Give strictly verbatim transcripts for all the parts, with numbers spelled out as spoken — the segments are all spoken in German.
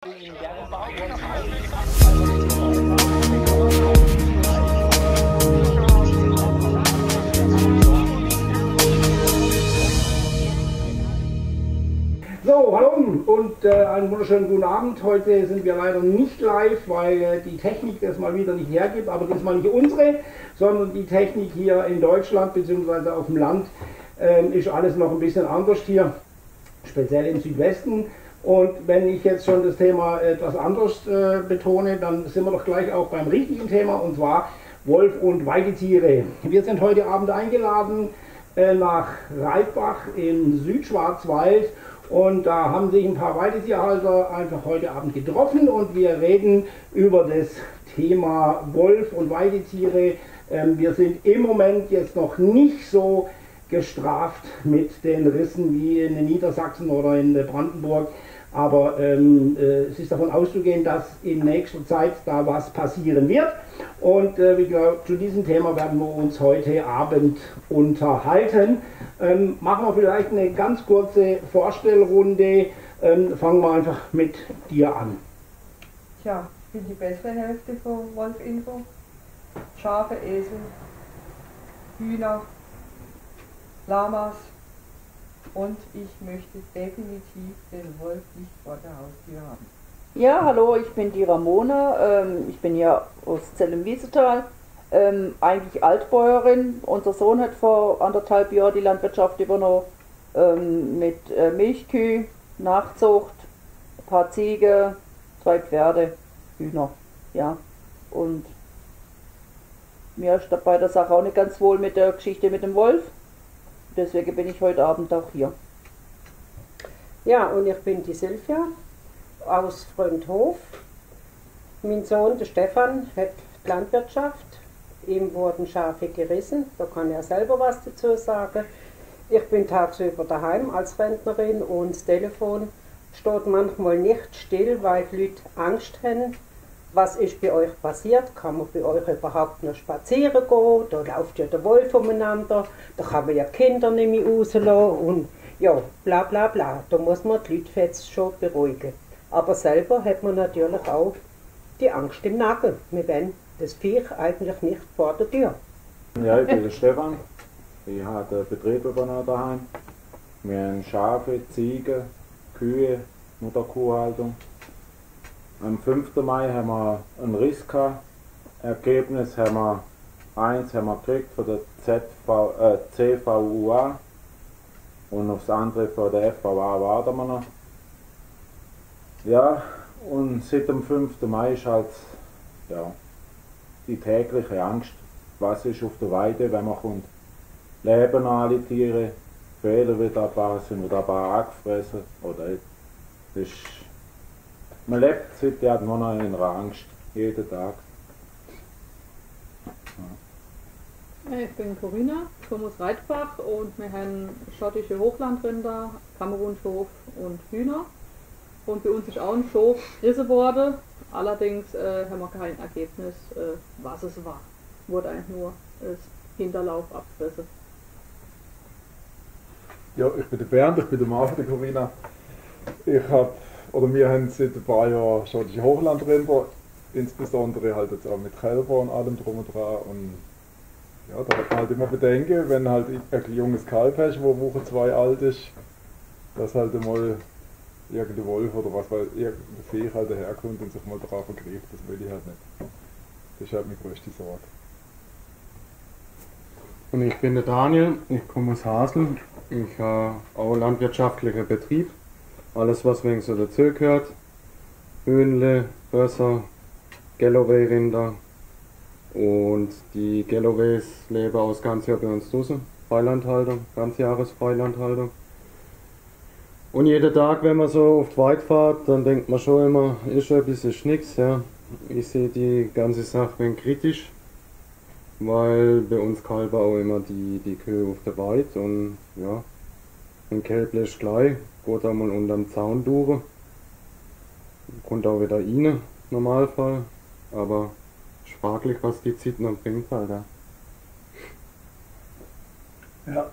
So, hallo und äh, einen wunderschönen guten Abend. Heute sind wir leider nicht live, weil äh, die Technik das mal wieder nicht hergibt, aber das ist mal nicht unsere, sondern die Technik hier in Deutschland bzw. auf dem Land äh, ist alles noch ein bisschen anders hier, speziell im Südwesten. Und wenn ich jetzt schon das Thema etwas anders äh, betone, dann sind wir doch gleich auch beim richtigen Thema, und zwar Wolf und Weidetiere. Wir sind heute Abend eingeladen äh, nach Reitbach im Südschwarzwald. Und da haben sich ein paar Weidetierhalter einfach heute Abend getroffen und wir reden über das Thema Wolf und Weidetiere. Ähm, wir sind im Moment jetzt noch nicht so gestraft mit den Rissen wie in Niedersachsen oder in Brandenburg. Aber ähm, äh, es ist davon auszugehen, dass in nächster Zeit da was passieren wird. Und äh, wie gesagt, zu diesem Thema werden wir uns heute Abend unterhalten. Ähm, machen wir vielleicht eine ganz kurze Vorstellrunde. Ähm, fangen wir einfach mit dir an. Tja, ich bin die bessere Hälfte von Wolf Info. Schafe, Esel, Hühner, Lamas. Und ich möchte definitiv den Wolf nicht vor der Haustür haben. Ja, hallo, ich bin die Ramona. Ähm, ich bin ja aus Zell-im-Wiesetal. Ähm, eigentlich Altbäuerin. Unser Sohn hat vor anderthalb Jahren die Landwirtschaft übernommen ähm, mit äh, Milchkühe, Nachzucht, ein paar Ziege, zwei Pferde, Hühner. Ja, und mir ist bei der Sache auch nicht ganz wohl mit der Geschichte mit dem Wolf. Deswegen bin ich heute Abend auch hier. Ja, und ich bin die Silvia aus Fröndhof. Mein Sohn, der Stefan, hat Landwirtschaft. Ihm wurden Schafe gerissen, da kann er selber was dazu sagen. Ich bin tagsüber daheim als Rentnerin und das Telefon steht manchmal nicht still, weil die Leute Angst haben. Was ist bei euch passiert? Kann man bei euch überhaupt noch spazieren gehen? Da läuft ja der Wolf umeinander, da kann man ja Kinder nicht mehr rauslassen und ja, bla bla bla. Da muss man die Leute jetzt schon beruhigen. Aber selber hat man natürlich auch die Angst im Nacken. Wir wollen das Viech eigentlich nicht vor der Tür. Ja, ich bin der Stefan. Ich habe den Betrieb übernommen daheim. Wir haben Schafe, Ziegen, Kühe, Mutterkuhhaltung. Am fünften Mai haben wir einen Riss gehabt. Ergebnis haben wir eins haben wir gekriegt von der Z V, äh, C V U A und aufs andere von der F V A warten wir noch. Ja, und seit dem fünften Mai ist halt ja, die tägliche Angst, was ist auf der Weide, wenn man kommt. Leben alle Tiere, Fehler wieder ein paar, sind wieder ein paar angefressen oder das ist, man lebt seitdem nur noch in einer Angst, jeden Tag. Ja. Ich bin Corinna, ich komme aus Reitbach und wir haben schottische Hochlandrinder, Kamerunschhof und Hühner. Und bei uns ist auch ein Schof gerissen worden, allerdings äh, haben wir kein Ergebnis, äh, was es war. Wurde eigentlich nur das Hinterlauf abgerissen. Ja, ich bin der Bernd, ich bin der Mann von der Corinna. Ich habe Oder wir haben seit ein paar Jahren schottische Hochlandrinder, insbesondere halt jetzt auch mit Kälber und allem drum und dran. Und ja, da hat man halt immer Bedenken, wenn halt ein junges Kalb hast, wo Woche zwei alt ist, dass halt einmal irgendein Wolf oder was, weil irgendein Viech halt daherkommt und sich mal drauf vergreift, das will ich halt nicht. Das ist halt meine größte Sorge. Und ich bin der Daniel, ich komme aus Hasel, ich habe auch landwirtschaftlichen Betrieb. Alles was wegen so dazu gehört, Hühnle, Bösser, Galloway-Rinder und die Galloways leben aus ganz Jahr bei uns draußen, Freilandhaltung, Ganzjahres-Freilandhaltung. Und jeden Tag, wenn man so auf die Weide fährt, dann denkt man schon immer, ist schon ein bisschen nix, ja. Ich sehe die ganze Sache ein kritisch, weil bei uns kalben auch immer die, die Kühe auf der Weide und ja, ein Kälbchen ist gleich, geht auch mal unterm Zaun durch, kommt auch wieder rein, im Normalfall, aber ist fraglich, was die Zeit noch bringt, Alter. Ja,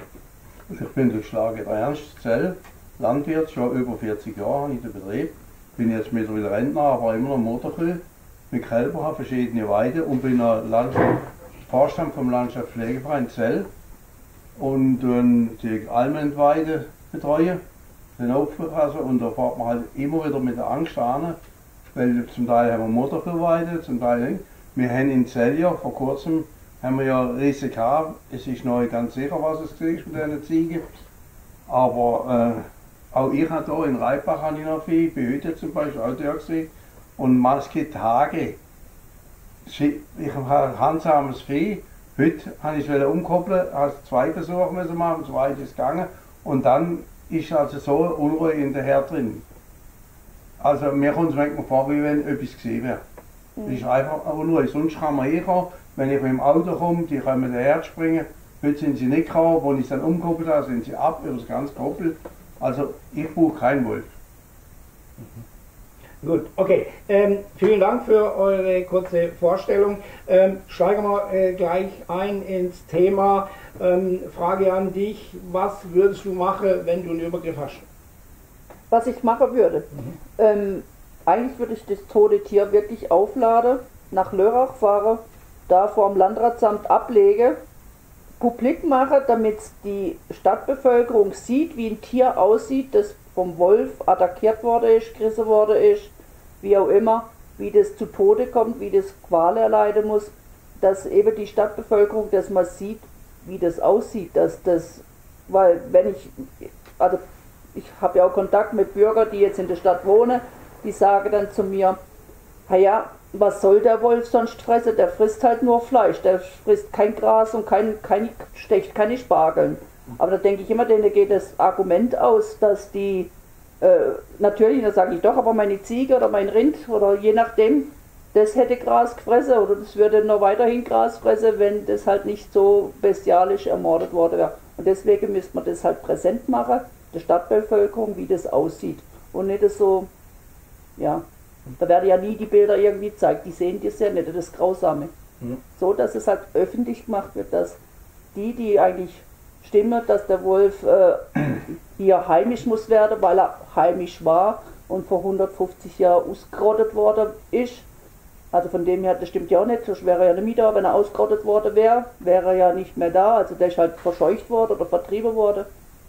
ich bin der Schlager Ernst Zell, Landwirt, schon über vierzig Jahre in der Betrieb. bin jetzt mittlerweile Rentner, aber immer noch Mutterkühe mit Kälber, habe verschiedene Weide und bin Vorstand vom Landschaftspflegeverein Zell und ähm, die Almendweide betreue, den Aufpasser, und da fährt man halt immer wieder mit der Angst an, weil zum Teil haben wir Mutterkuhweide, zum Teil nicht. Wir haben in Zell ja vor kurzem haben wir ja Risse gehabt, es ist noch nicht ganz sicher, was es ist mit diesen Ziegen, aber äh, auch ich habe hier in Reibach habe ich noch viel, ich bin heute zum Beispiel auch da gewesen, und manche Tage, ich habe handsames Vieh, heute habe ich es umkoppeln, habe zwei Versuche müssen machen, zwei ist gegangen, und dann ist also so Unruhe in der Herd drin. Also mir kommt es manchmal vor, wie wenn etwas gesehen wäre. Es ist einfach Unruhe, sonst kann man hinkommen, wenn ich mit dem Auto komme, die können den Herd springen, heute sind sie nicht gekommen, wo ich es dann umkoppelt habe, sind sie ab über das ganze Koppel. Also ich brauche keinen Wolf. Gut, okay. Ähm, vielen Dank für eure kurze Vorstellung. Ähm, steigen wir äh, gleich ein ins Thema. Ähm, Frage an dich, was würdest du machen, wenn du einen Übergriff hast? Was ich machen würde? Mhm. Ähm, eigentlich würde ich das tote Tier wirklich aufladen, nach Lörrach fahren, da vor dem Landratsamt ablege, publik mache, damit die Stadtbevölkerung sieht, wie ein Tier aussieht, das vom Wolf attackiert worden ist, gerissen worden ist, wie auch immer, wie das zu Tode kommt, wie das Qual erleiden muss, dass eben die Stadtbevölkerung das mal sieht, wie das aussieht, dass das, weil wenn ich, also ich habe ja auch Kontakt mit Bürgern, die jetzt in der Stadt wohnen, die sagen dann zu mir, naja, was soll der Wolf sonst fressen, der frisst halt nur Fleisch, der frisst kein Gras und kein, kein, stecht keine Spargeln. Aber da denke ich immer, denen geht das Argument aus, dass die, äh, natürlich, da sage ich doch, aber meine Ziege oder mein Rind oder je nachdem, das hätte Gras gefressen oder das würde noch weiterhin Gras fressen, wenn das halt nicht so bestialisch ermordet worden wäre. Und deswegen müsste man das halt präsent machen, der Stadtbevölkerung, wie das aussieht. Und nicht so, ja, da werden ja nie die Bilder irgendwie gezeigt, die sehen das ja nicht, das Grausame. Mhm. So, dass es halt öffentlich gemacht wird, dass die, die eigentlich stimmen, dass der Wolf äh, hier heimisch muss werden, weil er heimisch war und vor hundertfünfzig Jahren ausgerottet worden ist. Also von dem her, das stimmt ja auch nicht, sonst wäre er ja nicht mehr da, wenn er ausgerottet worden wäre, wäre er ja nicht mehr da, also der ist halt verscheucht worden oder vertrieben worden.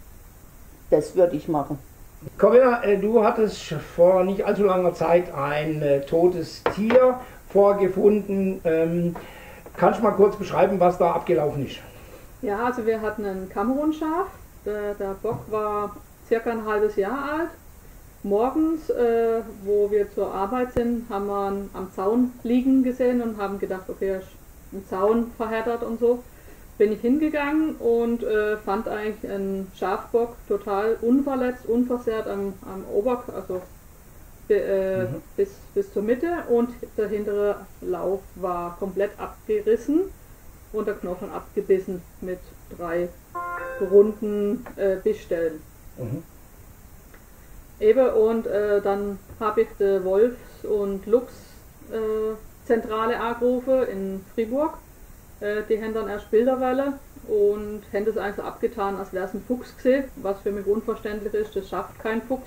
Das würde ich machen. Corinna, du hattest vor nicht allzu langer Zeit ein äh, totes Tier vorgefunden. Ähm, kannst du mal kurz beschreiben, was da abgelaufen ist? Ja, also wir hatten ein Kamerunschaf. Der, der Bock war circa ein halbes Jahr alt. Morgens, äh, wo wir zur Arbeit sind, haben wir ihn am Zaun liegen gesehen und haben gedacht, okay, er ist im Zaun verheddert und so. Bin ich hingegangen und äh, fand eigentlich einen Schafbock total unverletzt, unversehrt am, am Oberk, also äh, mhm. bis, bis zur Mitte, und der hintere Lauf war komplett abgerissen und der Knochen abgebissen mit drei runden äh, Bissstellen. Mhm. Eben, und äh, dann habe ich die Wolfs- und Luchs-Zentrale äh, angerufen in Fribourg. Die haben dann erst Bilder wollen und haben das eigentlich so abgetan, als wäre es ein Fuchs gesehen, was für mich unverständlich ist, das schafft kein Fuchs.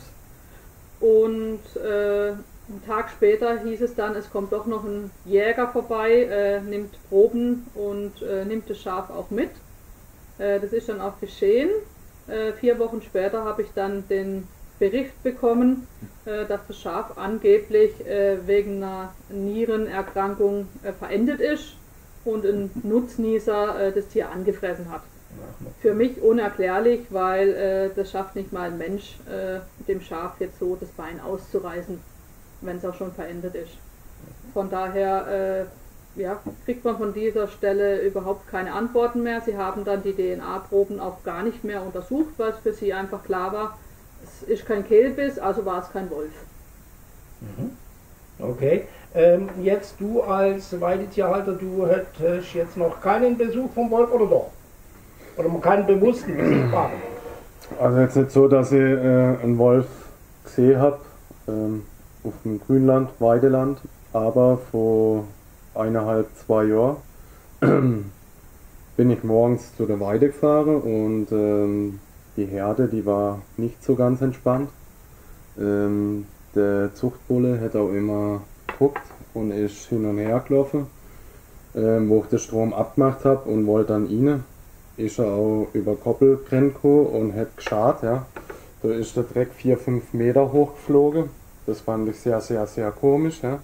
Und äh, einen Tag später hieß es dann, es kommt doch noch ein Jäger vorbei, äh, nimmt Proben und äh, nimmt das Schaf auch mit. Äh, das ist dann auch geschehen. Äh, vier Wochen später habe ich dann den Bericht bekommen, äh, dass das Schaf angeblich äh, wegen einer Nierenerkrankung äh, verendet ist und ein Nutznießer äh, das Tier angefressen hat. Für mich unerklärlich, weil äh, das schafft nicht mal ein Mensch, äh, dem Schaf jetzt so das Bein auszureißen, wenn es auch schon verendet ist. Von daher äh, ja, kriegt man von dieser Stelle überhaupt keine Antworten mehr. Sie haben dann die D N A-Proben auch gar nicht mehr untersucht, weil es für sie einfach klar war, es ist kein Kehlbiss, also war es kein Wolf. Okay. Ähm, jetzt du als Weidetierhalter, du hättest jetzt noch keinen Besuch vom Wolf, oder doch? Oder keinen bewussten Besuch haben? Also jetzt nicht so, dass ich äh, einen Wolf gesehen habe ähm, auf dem Grünland, Weideland, aber vor eineinhalb, zwei Jahren bin ich morgens zu der Weide gefahren und ähm, die Herde, die war nicht so ganz entspannt. Ähm, der Zuchtbulle hat auch immer geguckt und ist hin und her gelaufen, ähm, wo ich den Strom abgemacht habe und wollte dann rein. Ist er auch über Koppel gekommen und hat geschart, ja. Da ist der Dreck vier fünf Meter hoch geflogen. Das fand ich sehr, sehr, sehr komisch, ja.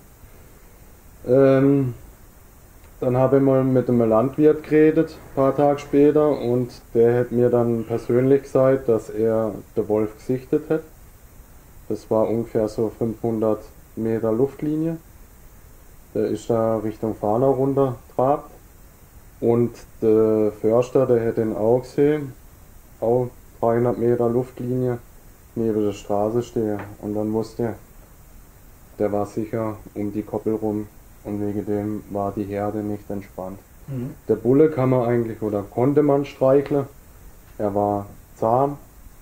Ähm, dann habe ich mal mit einem Landwirt geredet, ein paar Tage später, und der hat mir dann persönlich gesagt, dass er den Wolf gesichtet hat. Das war ungefähr so fünfhundert Meter Luftlinie. Der ist da Richtung Fahner runter trabt. Und der Förster, der hat ihn auch gesehen, auch dreihundert Meter Luftlinie neben der Straße stehen. Und dann wusste er, der war sicher um die Koppel rum, und wegen dem war die Herde nicht entspannt. Mhm. Der Bulle kann man eigentlich oder konnte man streicheln. Er war zahm,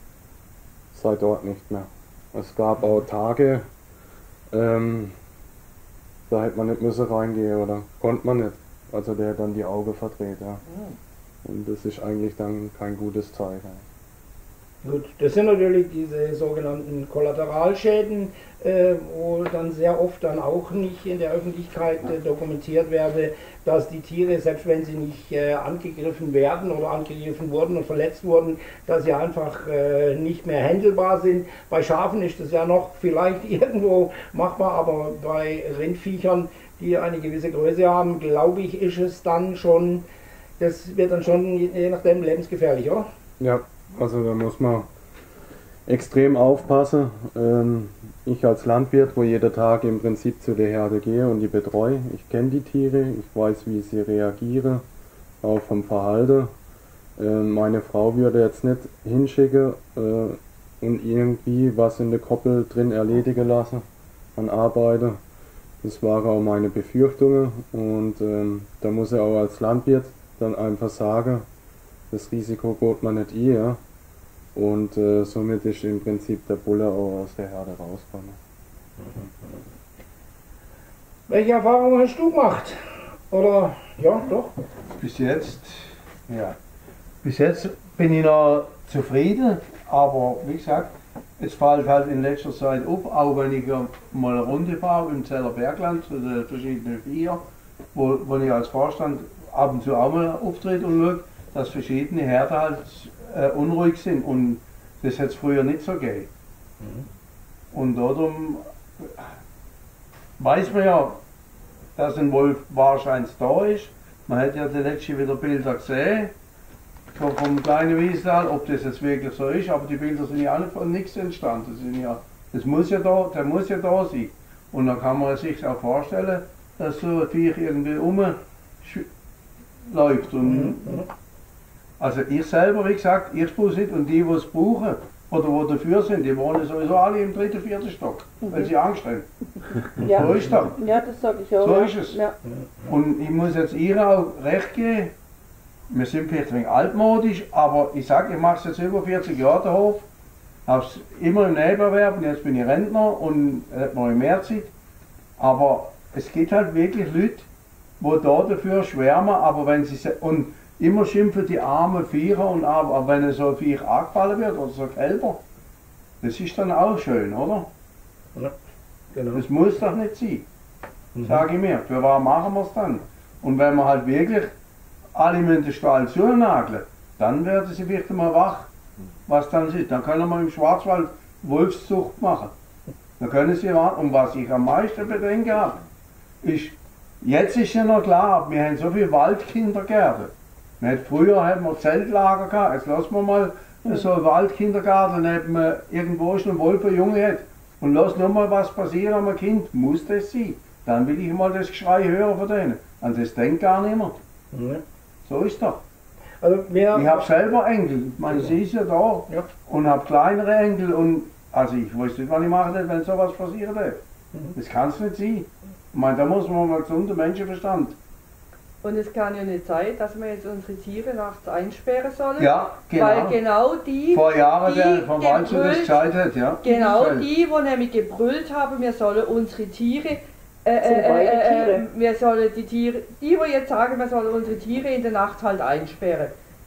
seit dort nicht mehr. Es gab auch Tage, ähm, da hätte man nicht müssen reingehen oder konnte man nicht. Also der hat dann die Augen verdreht. Ja. Mhm. Und das ist eigentlich dann kein gutes Zeichen. Gut, das sind natürlich diese sogenannten Kollateralschäden, äh, wo dann sehr oft dann auch nicht in der Öffentlichkeit äh, dokumentiert werde, dass die Tiere, selbst wenn sie nicht äh, angegriffen werden oder angegriffen wurden und verletzt wurden, dass sie einfach äh, nicht mehr händelbar sind. Bei Schafen ist das ja noch vielleicht irgendwo machbar, aber bei Rindviechern, die eine gewisse Größe haben, glaube ich, ist es dann schon, das wird dann schon je nachdem lebensgefährlich, oder? Ja. Also da muss man extrem aufpassen. Ähm, ich als Landwirt, wo jeden Tag im Prinzip zu der Herde gehe und die betreue, ich kenne die Tiere, ich weiß, wie sie reagieren, auch vom Verhalten. Ähm, meine Frau würde jetzt nicht hinschicken äh, und irgendwie was in der Koppel drin erledigen lassen an Arbeiten. Das waren auch meine Befürchtungen, und ähm, da muss er auch als Landwirt dann einfach sagen, das Risiko geht man nicht ein, ja. Und äh, somit ist im Prinzip der Bulle auch aus der Herde rausgekommen. Welche Erfahrungen hast du gemacht? Oder, ja, doch? Bis jetzt, ja. Bis jetzt bin ich noch zufrieden, aber wie gesagt, es fällt halt in letzter Zeit auf, auch wenn ich mal eine Runde fahre im Zeller Bergland zu den verschiedenen Viechern, wo, wo ich als Vorstand ab und zu auch mal auftrete und schaue, dass verschiedene Herde halt äh, unruhig sind, und das hätte es früher nicht so gegeben. Mhm. Und darum weiß man ja, dass ein Wolf wahrscheinlich da ist. Man hat ja die letzten wieder Bilder gesehen, vom kleinen Wiestal, ob das jetzt wirklich so ist, aber die Bilder sind ja alle von nichts entstanden. Das, sind ja, das muss ja da, der muss ja da sein. Und dann kann man sich auch vorstellen, dass so ein Viech irgendwie rumläuft. Und mhm. Also ich selber, wie gesagt, ich spüre es nicht, und die, die es brauchen oder die dafür sind, die wohnen sowieso alle im dritten, vierten Stock, mhm. weil sie Angst haben. Ja. So ist das. Ja, das sage ich auch. So ja. ist es. Ja. Und ich muss jetzt ihr auch recht geben, wir sind vielleicht ein wenig altmodisch, aber ich sage, ich mache es jetzt über vierzig Jahre den Hof, habe es immer im Nebenerwerb, und jetzt bin ich Rentner und hat noch mehr Zeit. Aber es gibt halt wirklich Leute, die da dafür schwärmen, aber wenn sie und immer schimpfen die armen Viecher, und aber wenn so ein Viech angefallen wird oder so ein Kälber, das ist dann auch schön, oder? Ja, genau. Das muss doch nicht sein, mhm. sage ich mir. Für was machen wir es dann? Und wenn wir halt wirklich alle mit den Stall zunageln, dann werden sie wirklich mal wach, was dann ist. Dann können wir im Schwarzwald Wolfszucht machen. Dann können sie warten. Und was ich am meisten bedenke habe, ist, jetzt ist ja noch klar, wir haben so viele Waldkindergärten. Wir hatten, früher hatten wir Zeltlager gehabt, jetzt lassen wir mal so einen Waldkindergarten, neben irgendwo ist ein Wolf, ein Junge hat. Und lass nur mal was passieren am Kind, muss das sein. Dann will ich mal das Geschrei hören von denen. An das denkt gar niemand. Ja. So ist das. Also ich habe selber Enkel, man sieht es ja da, ja. Und habe kleinere Enkel, und also ich weiß nicht, was ich machen will, wenn sowas passieren darf. Mhm. Das kann es nicht sein. Ich meine, da muss man mal gesunder Menschenverstand. Und es kann ja nicht sein, dass wir jetzt unsere Tiere nachts einsperren sollen. Ja, genau. Weil genau die, vor Jahren die der vom Wald das gesagt hat, ja. Genau die, die nämlich gebrüllt haben, wir sollen unsere Tiere, äh, äh, äh, äh, wir sollen die Tiere, die, die jetzt sagen, wir sollen unsere Tiere in der Nacht halt einsperren.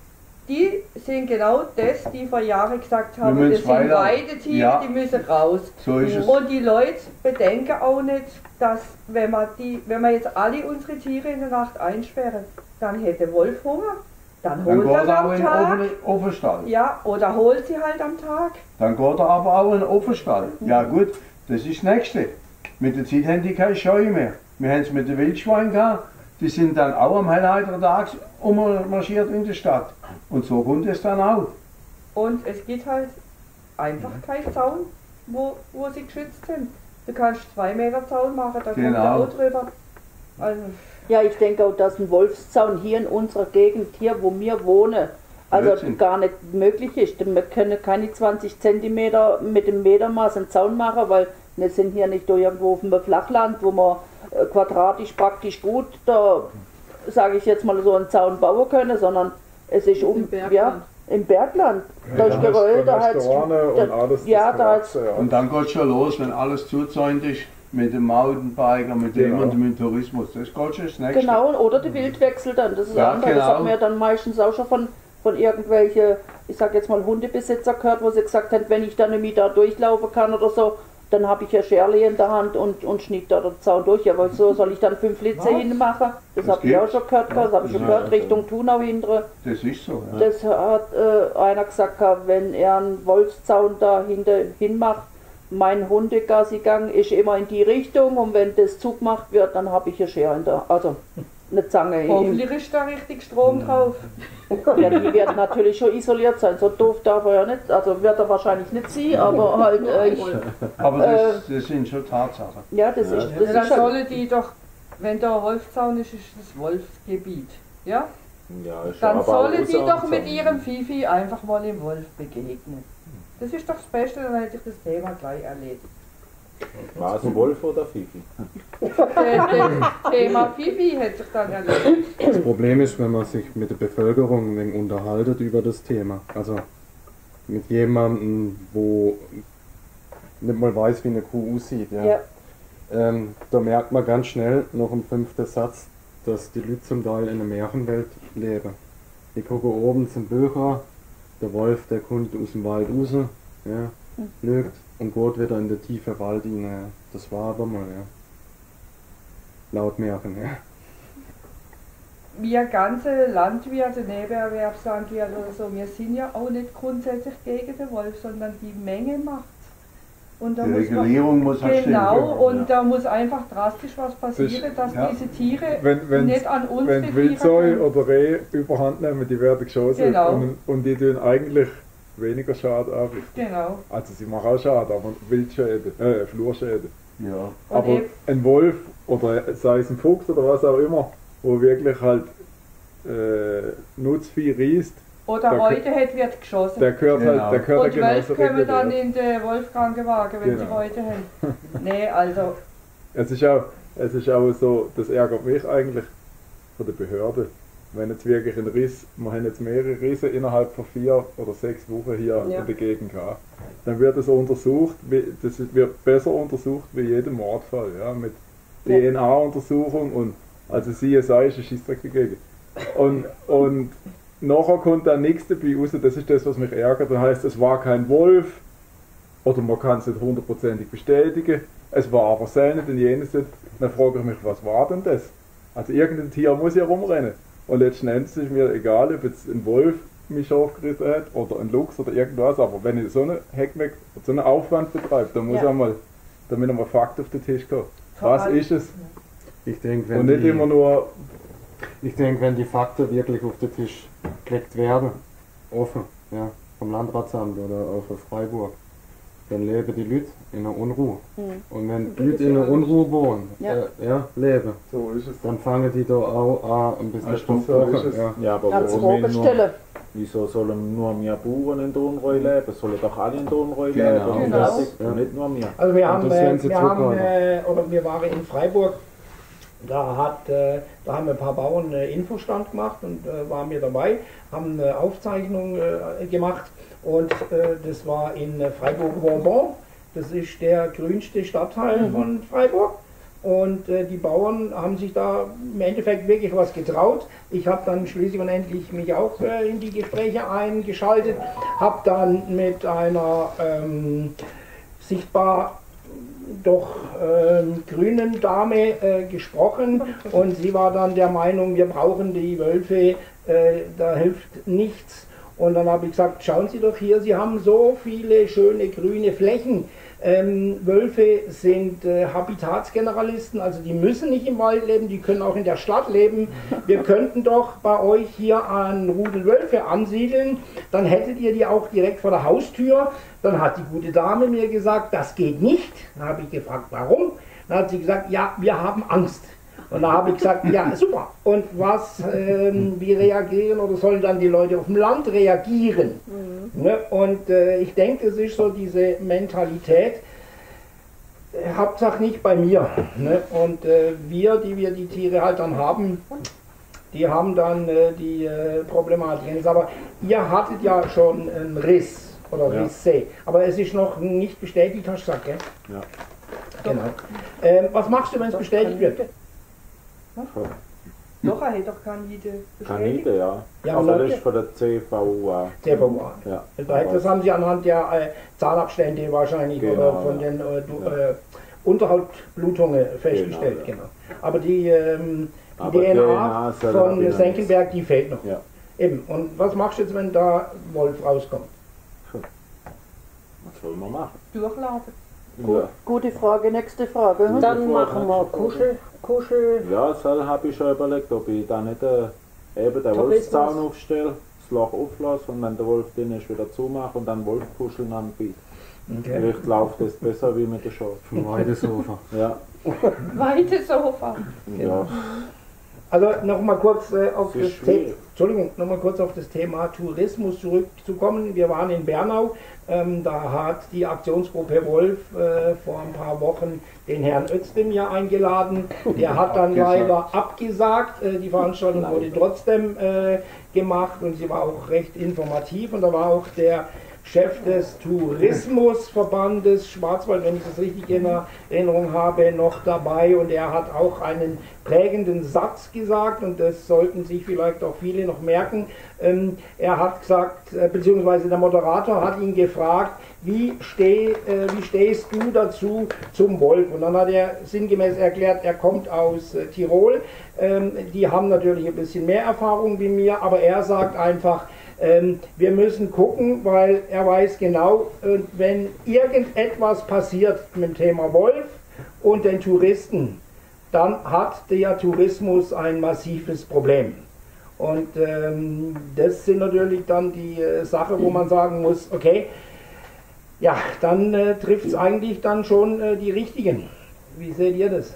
die sind genau das, die vor Jahren gesagt Wir haben, müssen das sind weiter- Weidetiere, ja. die müssen raus. So ist es. Und die Leute bedenken auch nicht, dass wenn man, die, wenn man jetzt alle unsere Tiere in der Nacht einsperren, dann hätte Wolf Hunger, dann Dann holt geht er er aber am in den Tag. offenen Offenstall. Ja, oder holt sie halt am Tag. Dann geht er aber auch in den Offenstall. Mhm. Ja gut, das ist das Nächste. Mit der Zeit haben die keine Scheu mehr. Wir haben es mit den Wildschweinen gehabt, die sind dann auch am hellheiteren Tag ummarschiert in die Stadt. Und so kommt es dann auch. Und es gibt halt einfach keinen Zaun, wo, wo sie geschützt sind. Du kannst zwei Meter Zaun machen, da kommt Genau. der auch drüber. Also, Ja, ich denke auch, dass ein Wolfszaun hier in unserer Gegend, hier wo wir wohnen, also Blödsinn. gar nicht möglich ist. Denn wir können keine zwanzig Zentimeter mit dem Metermaß einen Zaun machen, weil wir sind hier nicht irgendwo auf einem Flachland, wo man äh, quadratisch praktisch gut, da sage ich jetzt mal so einen Zaun bauen können, sondern es ist um, Im Bergland. ja, im Bergland. Da ist dann Geröll, hast- da dann hast hat's- du Orne und da- alles, das ja, da hat's- Gewachse, ja. Und dann geht es schon los, wenn alles zuzäunt ist, mit dem Mountainbiker, mit dem Genau. und mit dem Tourismus. Das geht schon das Nächste. Genau, oder der Wildwechsel dann, das ist Ja, anders. Das genau. hat man ja dann meistens auch schon von, von irgendwelchen, ich sag jetzt mal Hundebesitzer gehört, wo sie gesagt haben, wenn ich dann nämlich da durchlaufen kann oder so, dann habe ich ja Scherli in der Hand und, und schnitt da den Zaun durch. Ja, weil so soll ich dann fünf Litze Was? hinmachen? Das, Das habe ich auch gibt's. schon gehört, das habe ich schon Ja, gehört, ja, Richtung Thunau hintere. Das ist so. Ja. Das hat äh, einer gesagt, wenn er einen Wolfszaun da hinter, hinmacht, mein Hundegassigang ist immer in die Richtung und wenn das zugemacht wird, dann habe ich eine Schere in der, also eine Zange. Im, hoffentlich ist da richtig Strom drauf. ja, die wird natürlich schon isoliert sein, so doof darf er ja nicht, also wird er wahrscheinlich nicht sie, aber halt, äh, ich, Aber das, das sind schon Tatsachen. ja, das ist, Ja, das dann ist halt, sollen die doch, wenn da ein Wolfszaun ist, ist das Wolfsgebiet. Ja? Ja, ist Dann aber auch sollen die doch außer- mit ihrem Fifi einfach mal dem Wolf begegnen. Das ist doch das Beste, dann hätte ich das Thema gleich erledigt. War es ein Wolf oder Fifi? Das Thema Fifi hätte sich dann erledigt. Das Problem ist, wenn man sich mit der Bevölkerung ein wenig unterhaltet über das Thema. Also mit jemandem, wo nicht mal weiß, wie eine Kuh aussieht. Ja. ja, Ähm, da merkt man ganz schnell, noch im fünften Satz, dass die Leute zum Teil in einer Märchenwelt leben. Die gucken oben zum Bücher, der Wolf, der kommt aus dem Wald raus, ja, lügt und geht wieder in den tiefen Wald rein. Ja. Das war aber mal, ja. Laut Märchen, ja. Wir ganze Landwirte, Nebenerwerbslandwirte oder so, wir sind ja auch nicht grundsätzlich gegen den Wolf, sondern die Menge macht's. Und da Die muss man, Regulierung muss halt stimmen. genau, und Ja. da muss einfach drastisch was passieren, dass ja. diese Tiere Wenn, wenn, nicht an unsere wenn Tiere Wildseu kommen. oder Reh überhand nehmen, die werden geschossen Genau. und, und die tun eigentlich weniger Schaden anrichten. Genau. Also sie machen auch Schaden, aber Wildschäden, äh, Flurschäden. Ja. Und Aber eben- ein Wolf oder sei es ein Fuchs oder was auch immer, wo wirklich halt äh, Nutzvieh riest, Oder Da heute hat wird geschossen. der gehört Genau. halt, der gehört Und ja genauso Wölfe kommen dann reguliert. in den Wolfkrankenwagen, wenn Genau. sie heute haben. Nee, also, Es ist auch, es ist auch so, das ärgert mich eigentlich von der Behörde. Wenn jetzt wirklich ein Riss, wir haben jetzt mehrere Risse innerhalb von vier oder sechs Wochen hier Ja. in der Gegend gehabt, dann wird es untersucht, wie, das wird besser untersucht wie jeder Mordfall, ja, mit Ja. D N A-Untersuchung und also C S I ist ein Scheissdreck dagegen. Und, und nachher kommt dann nichts dabei raus, das ist das, was mich ärgert. Das heißt, es war kein Wolf, oder man kann es nicht hundertprozentig bestätigen, es war aber selten und jenes nicht. Dann frage ich mich, was war denn das? Also irgendein Tier muss ja rumrennen. Und letzten Endes ist mir egal, ob jetzt ein Wolf mich aufgerissen hat oder ein Luchs oder irgendwas, aber wenn ich so einen Heckmeck, so einen Aufwand betreibe, dann muss Ja. einmal, damit einmal Fakt auf den Tisch kommen. Was allem- ist es? Ich denke, wenn, Und nicht die- immer nur, ich denk, wenn die Fakten wirklich auf den Tisch gelegt werden, offen, ja, vom Landratsamt oder auch von Freiburg, dann leben die Leute in einer Unruhe. Mhm. Und wenn die Leute in einer Unruhe wohnen, Ja. äh, ja, leben, so ist es. dann fangen die da auch an, ein bisschen Also, zu so ist kochen, es. ja. Ja, aber Ganz warum Frage nur, stellen. wieso sollen nur wir Bauern in der Unruhe leben? Sollen doch alle in der Unruhe Genau. leben? Und Genau. fertig. Ja. Und nicht nur wir. Also wir haben, das werden äh, sie wir haben zurückhalten. äh, oder wir waren in Freiburg, da, hat, äh, da haben ein paar Bauern äh, Infostand gemacht und äh, waren wir dabei, haben eine Aufzeichnung äh, gemacht und äh, das war in äh, Freiburg-Vauban, das ist der grünste Stadtteil von Freiburg Und äh, die Bauern haben sich da im Endeffekt wirklich was getraut. Ich habe dann schließlich und endlich mich auch äh, in die Gespräche eingeschaltet, habe dann mit einer ähm, sichtbar doch ähm, grünen Dame äh, gesprochen und sie war dann der Meinung, wir brauchen die Wölfe, äh, da hilft nichts. Und dann habe ich gesagt, schauen Sie doch hier, Sie haben so viele schöne grüne Flächen. Ähm, Wölfe sind äh, Habitatsgeneralisten, also die müssen nicht im Wald leben, die können auch in der Stadt leben. Wir könnten doch bei euch hier einen Rudel Wölfe ansiedeln, dann hättet ihr die auch direkt vor der Haustür. Dann hat die gute Dame mir gesagt, das geht nicht. Dann habe ich gefragt, warum? Dann hat sie gesagt, ja, wir haben Angst. Und da habe ich gesagt, ja, super. Und was, ähm, wie reagieren oder sollen dann die Leute auf dem Land reagieren? Mhm. Ne? Und äh, ich denke, es ist so diese Mentalität, äh, Hauptsache nicht bei mir. Ne? Und äh, wir, die wir die Tiere halt dann haben, die haben dann äh, die äh, Problematik. Aber ihr hattet ja schon einen Riss oder Ja. Risse, aber es ist noch nicht bestätigt, hast du gesagt, gell? Ja. Genau. Ähm, was machst du, wenn es bestätigt wird? Doch, er hat doch Kanide bestätigt. Kanide, ja. Ja, Aber aber das ist von der C V U A. C V U A. Ja. Das haben Sie anhand der äh, Zahnabstände wahrscheinlich Genau, oder von ja. den äh, du, Ja. äh, Unterhautblutungen festgestellt. Genau, Genau, Aber die, ähm, die Aber D N A D N A soll von wieder Senckenberg, die fehlt noch. Ja. Eben. Und was machst du jetzt, wenn da Wolf rauskommt? Was soll man machen? Durchlaufen. Gut, gute Frage, nächste Frage. Hm? Dann machen wir Kuschel, Kuschel. Ja, das habe ich schon überlegt, ob ich da nicht äh, eben den Tourismus. Wolfszaun aufstelle, das Loch auflasse und wenn der Wolf drin ist, wieder zumache und dann Wolfkuscheln anbiete. Okay. Vielleicht läuft das besser wie mit der Schaf. Vom Weidesofa. Ja, Weite Sofa. ja. Also nochmal kurz äh, auf Das das ist Thema, schwierig. Entschuldigung, noch mal kurz auf das Thema Tourismus zurückzukommen. Wir waren in Bernau, ähm, da hat die Aktionsgruppe Wolf äh, vor ein paar Wochen den Herrn Özdemir eingeladen. Der hat dann Abgesagt. leider abgesagt. Äh, die Veranstaltung wurde trotzdem äh, gemacht und sie war auch recht informativ und da war auch der Chef des Tourismusverbandes Schwarzwald, wenn ich das richtig in Erinnerung habe, noch dabei und er hat auch einen prägenden Satz gesagt und das sollten sich vielleicht auch viele noch merken. Ähm, er hat gesagt, äh, beziehungsweise der Moderator hat ihn gefragt, wie, steh, äh, wie stehst du dazu zum Wolf? Und dann hat er sinngemäß erklärt, er kommt aus äh, Tirol, ähm, die haben natürlich ein bisschen mehr Erfahrung wie mir, aber er sagt einfach, Ähm, wir müssen gucken, weil er weiß genau, äh, wenn irgendetwas passiert mit dem Thema Wolf und den Touristen, dann hat der Tourismus ein massives Problem. Und ähm, das sind natürlich dann die äh, Sachen, wo man sagen muss, okay, ja, dann äh, trifft es eigentlich dann schon äh, die Richtigen. Wie seht ihr das?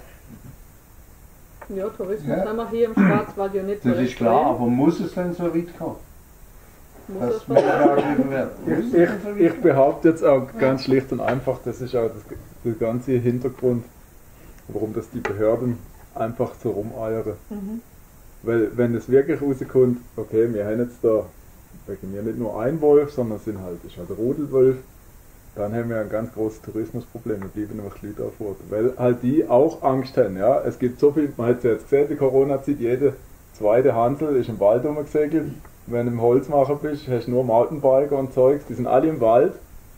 Ja, Tourismus Ja. haben wir hier im Schwarzwald ja nicht so Das ist extrem. klar, aber muss es denn so weit kommen? Muss Das das muss schon angegeben werden. Muss Ich, es denn so ich, weit ich kommen? behaupte jetzt auch ganz schlicht und einfach, das ist auch das, der ganze Hintergrund, warum das die Behörden einfach so rumeiern. Mhm. Weil wenn es wirklich rauskommt, okay, wir haben jetzt da wegen mir nicht nur ein Wolf, sondern es sind halt, ist halt ein Rudelwolf, dann haben wir ein ganz großes Tourismusproblem, da bleiben nämlich die Leute auf Wort. Weil halt die auch Angst haben, ja. Es gibt so viel, man hat es ja jetzt gesehen, die Corona-Zeit, jede zweite Hansel ist im Wald rumgesegelt. Wenn du im Holzmacher bist, hast du nur Mountainbiker und Zeugs, die sind alle im Wald.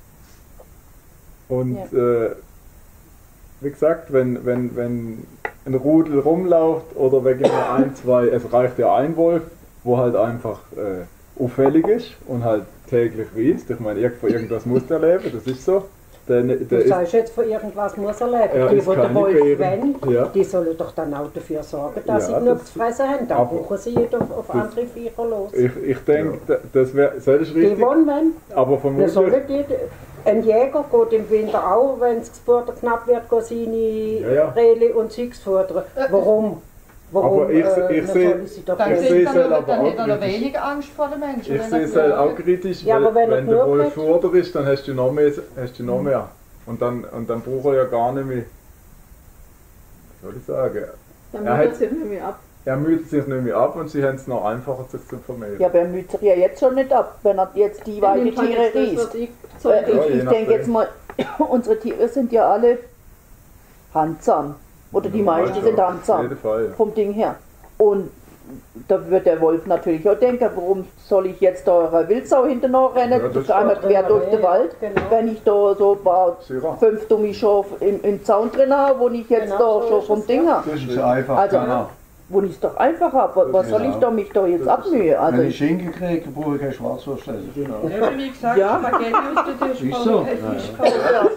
Und äh, wie gesagt, wenn, wenn, wenn ein Rudel rumläuft oder wegen nur ein, zwei, es reicht ja ein Wolf, wo halt einfach äh, auffällig ist und halt täglich riecht. Ich meine, irgendwo irgendwas muss der leben, das ist so. Der, der Du ist, sagst jetzt, von irgendwas muss er leben. Er die, ist die den keine Wolf Bären. wollen, Ja. die sollen doch dann auch dafür sorgen, dass Ja, sie genug das- zu fressen haben. Dann aber- brauchen sie jedoch auf das- andere Viecher los. ich ich denke, das wäre, das ist Die richtig, wollen wenn. aber Wir vermutlich, sollen die, ein Jäger geht im Winter auch, wenn das Futter knapp wird, geht seine Ja, ja. Rehli und Zeugs futtern. Warum? Warum Aber ich- äh, ich wir seh- sollen sie doch Dann, Ich nicht- sehe kriegt es er halt noch, aber dann auch hat er noch kritisch. weniger Angst vor den Menschen. ich wenn sehe er es halt klar auch kritisch, Ja, weil aber wenn er wenn der genug Wolf hat- Futter ist, dann hast du noch mehr, hast du noch mehr. Und dann, und dann braucht er ja gar nicht mehr, was soll ich sagen, Dann Er müht hat- er sich nicht mehr ab. er müht sich nicht mehr ab und sie haben es noch einfacher, sich zu vermehren. Ja, aber er müht sich ja jetzt schon nicht ab, wenn er jetzt die In dem Weidetiere Fall jetzt das, riecht. was ich Äh, Zeug Ja, ich je ich denke nachdem. jetzt mal, unsere Tiere sind ja alle handsam. Oder die meisten sind dann Auf zahm, jeden Fall, ja. vom Ding her. Und da wird der Wolf natürlich auch denken, warum soll ich jetzt da eine Wildsau hinterher rennen, Ja, das das einmal ist quer doch durch den genau. Wald, Genau. wenn ich da so ein paar Sicher. fünf dumme Schafe im, im Zaun drin habe, wo ich jetzt Genau, da so schon ist vom es, Ding ja. habe. Das ist einfach, Also, genau. Wo ich es doch einfach habe, was soll ich da mich da jetzt abmühen? Also Wenn ich ich, Schinken kriege, brauche ich keine Schwarzwurst essen. Ja, wie gesagt, Ja. Spaghetti aus der Tisch Ist so. Das ist